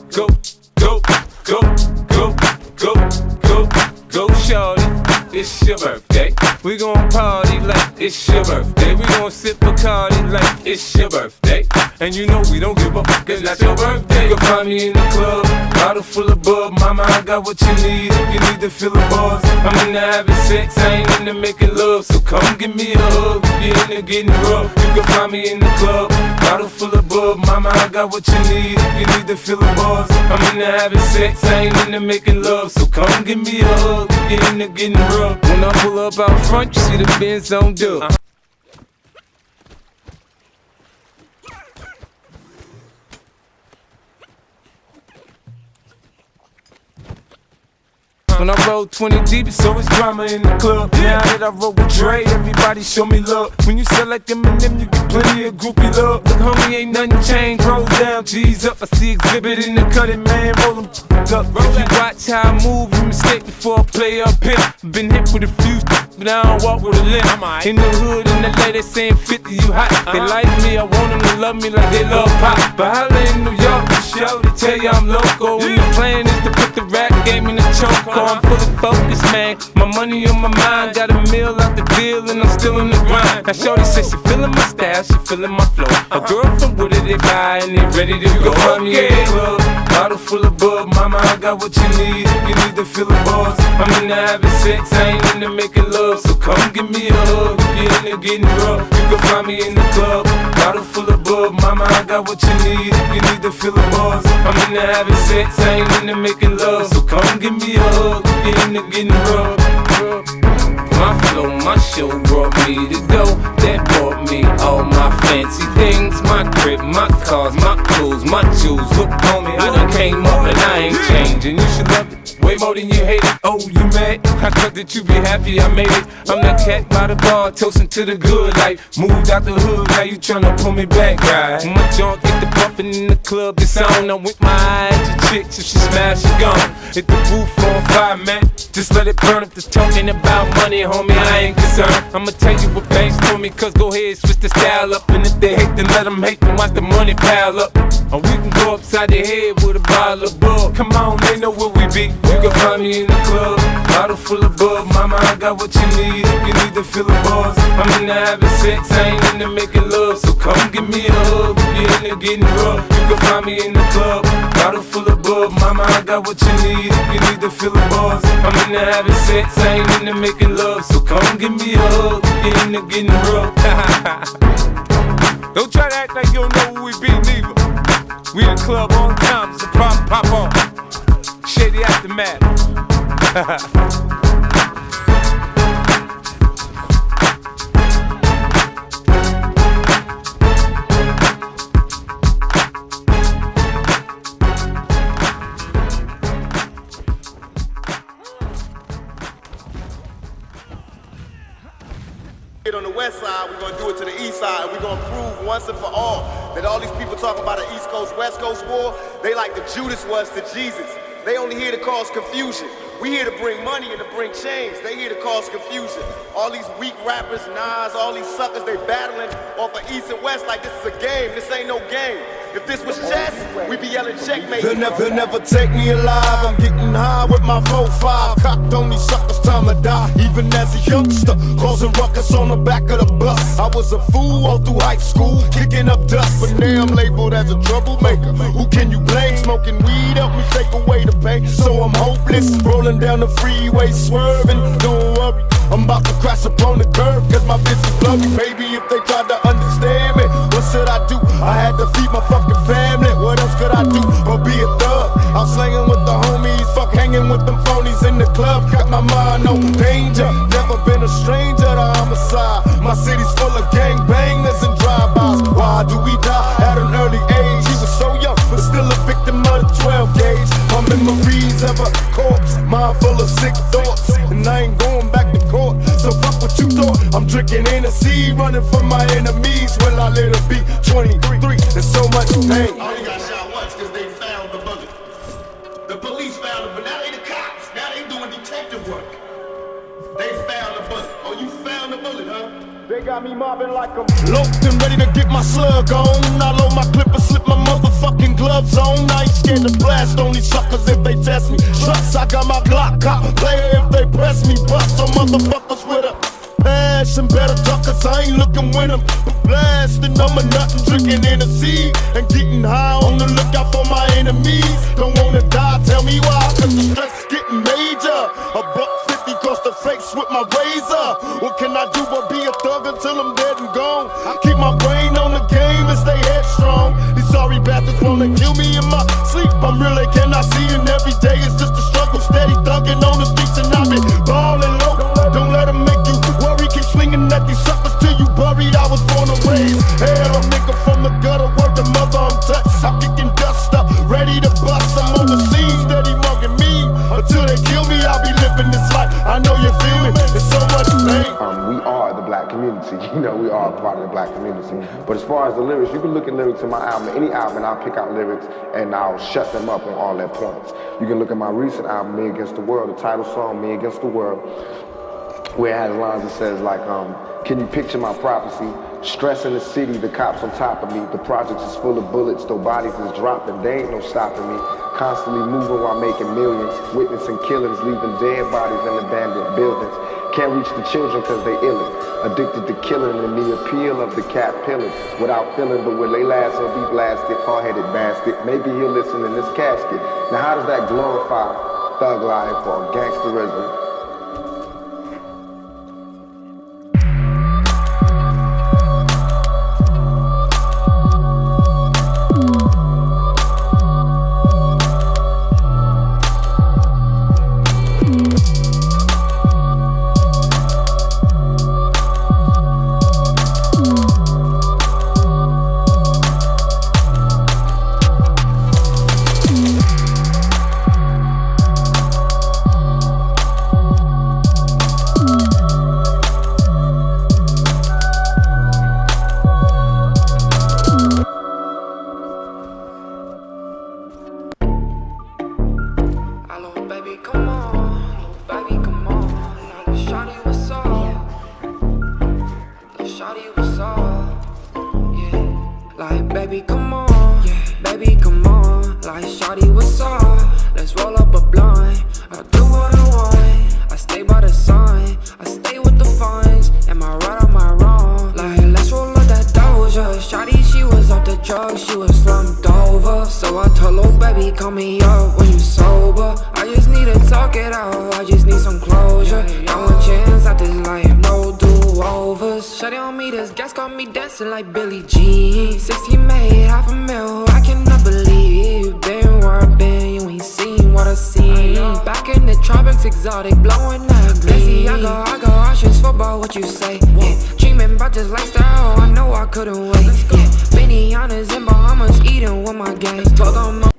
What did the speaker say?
go, go, go, go, go, go, go, shorty. It's your birthday. We gon' party like it's your birthday. We gon' sip Bacardi like it's your birthday. And you know we don't give a fuck, it's not your birthday. You can find me in the club, bottle full of bub. Mama, I got what you need if you need to feel the buzz. I'm into having sex, I ain't into making love. So come give me a hug if you're into getting rough. You can find me in the club, bottle full of bub. Mama, I got what you need if you need to feel the buzz. I'm into having sex, I ain't into making love. So come give me a hug if you're into getting rough. When I pull up out front, you see the Benz on dub. When I roll 20 deep, it's always drama in the club. Now that I roll with Dre, everybody show me love. When you sell like Eminem, you get plenty of groupie love. Look, homie, ain't nothing changed. Roll down, G's up. I see exhibit in the cutting, man. Roll them up. If you watch how I move, you mistake before I play up here. Been hit with a few, but I don't walk with a limp. In the hood, in the lady saying 50, you hot. They like me, I want them to love me like they love pop. But holla in New York, for sure, they tell you I'm local. And the plan is to put the rap game in the choke. I'm fully focused, man. My money on my mind. Got a meal out the deal and I'm still in the grind. Now shorty says she feeling my style, she feeling my flow. A girl from Wooded, they buy and they ready to go. Find me in the club, bottle full of bub. Mama, I got what you need if you need to feel the buzz. I'm into having sex, I ain't into making love. So come give me a hug if you're into getting rough. You can find me in the club, bottle full of bub. Mama, I got what you need if you need to feel the buzz. I'm into having sex, I ain't into making love. So come give me a hug if you're into getting rough. My flow, my show brought me to go. That brought me all my fancy things. My crib, my cars, my clothes, my jewels. Look, homie, I done came up and I ain't changing. You should love it way more than you hate it. Oh, you mad? I thought that you be happy I made it. I'm that cat by the bar, toasting to the good life. Moved out the hood, now you tryna pull me back, right? My junk get the bumping in the club, it's on. I'm with my eyes to chicks, if she smash, she gone. Hit the roof on fire, man. Just let it burn. If they're talking about money, homie, I ain't concerned. I'ma tell you what banks told me, cause go ahead, switch the style up. And if they hate, then let them hate, then watch the money pile up. Or we can go upside the head with a bottle of bug. Come on, they know where we be. You can find me in the club, bottle full of bug. Mama, I got what you need if you need to feel the buzz. I'm into having sex, I ain't into making love. So come give me a hug if you're into getting rough. You can find me in the club, bottle full of bug. Mama, I got what you need if you need to feel the buzz. I'm into having sex, I ain't into making love. So come give me a hug if you're into getting rough. Don't try to act like you don't know who we be, neither. We in the club on time, it's a problem, pop on. Shady Aftermath. On the west side, we're gonna do it to the east side, and we're gonna prove once and for all that all these people talking about an East Coast, West Coast war, they like the Judas was to Jesus. They only here to cause confusion. We here to bring money and to bring change. They here to cause confusion. All these weak rappers, Nas, all these suckers, they battling off of East and West like this is a game. This ain't no game. If this was chess, we be yelling checkmate. They'll never take me alive. I'm getting high with my 4-5. Cocked on these suckers, time to die. Even as a youngster, causing ruckus on the back of the bus. I was a fool all through high school, kicking up dust. But now I'm labeled as a troublemaker. Who can you blame? Smoking weed help me take away the pain. So I'm hopeless, rolling down the freeway, swerving. Don't worry, I'm about to crash upon the curb, cause my bitch is blurry. Baby, if they tried to understand me, what should I do? I had to feed my fucking family. What else could I do but be a thug? I'm slanging with the homies, fuck hanging with them phonies in the club. Got my mind on danger, never been a stranger to homicide. My city's full of gangbangers and drive-bys. Why do we die at an early age? He was so young, but still a victim of the 12 gauge. My memories of a corpse, mind full of sick thoughts, and I ain't going back to court. So fuck what you thought. I'm drinking Hennessy, running from my enemies. Will I let it be 23? There's so much pain. Only got shot once because they found the bullet. The police found it, but now they the cops. Now they doing detective work. They found the bullet. Oh, you found the bullet, huh? They got me mobbing like I'm loped and ready to get my slug on. I load my clip and slip my motherfucking gloves on. I ain't scared to blast on these suckers if they test me. Trust, I got my Glock cop player if they press me. Bust some motherfuckers with a passion, better duck, cause I ain't looking with them. Blasting on my nothing, drinking Hennessy and getting high on the lookout for my enemies. Don't wanna die, tell me why, cause the stress is getting major. $1.50 across the face with my razor. What can I do but be a thug until I'm dead and gone? I keep my brain on the game and stay headstrong. These sorry bastards wanna kill me in my sleep. I'm real, they cannot see, and every day is just a struggle. Steady thugging on the streets and I been ballin' low. Don't let them make you worry, keep swinging at these suckers till you buried. I was born to raise hell, a nigga from the gutter, word to mother, I'm touched. I'm kicking dust up, ready to bust. I'm on the scene, steady mugging me. Until they kill me, I'll be living this life. I know you feel me, there's so much pain. We are the black community, you know, we are part of the black community. But as far as the lyrics, you can look at lyrics in my album, any album, and I'll pick out lyrics and I'll shut them up on all their points. You can look at my recent album, Me Against the World, the title song, Me Against the World, where it has lines that says like, can you picture my prophecy? Stress in the city, the cops on top of me. The projects is full of bullets, though bodies is dropping. They ain't no stopping me. Constantly moving while making millions. Witnessing killings, leaving dead bodies in abandoned buildings. Can't reach the children cause they illin'. Addicted to killing and the appeal of the cat pillin'. Without feeling, but will they last or be blasted? Hard-headed bastard. Maybe he'll listen in this casket. Now how does that glorify thug life or gangsterism? Baby, come on, baby, come on. Like, shawty, what's up? Let's roll up a blunt. I'll do what I want. I stay by the sun. I stay with the funds. Am I right or am I wrong? Like, let's roll up that doja. Shawty, she was off the drugs. She was slumped over. So I told her, baby, call me up when you sober. I just need to talk it out. I just need some closure. Not one chance at this life, no do-overs. Shawty on me, this gas got me dancing like Billie Jean. 16 made $500,000, I cannot believe. Been where I've been, you ain't seen what I've seen. Back in the tropics, exotic, blowing that green. I go options for about what you say. Dreaming about this lifestyle, I know I couldn't wait. Benihana's in Bahamas, eating with my gang. Told them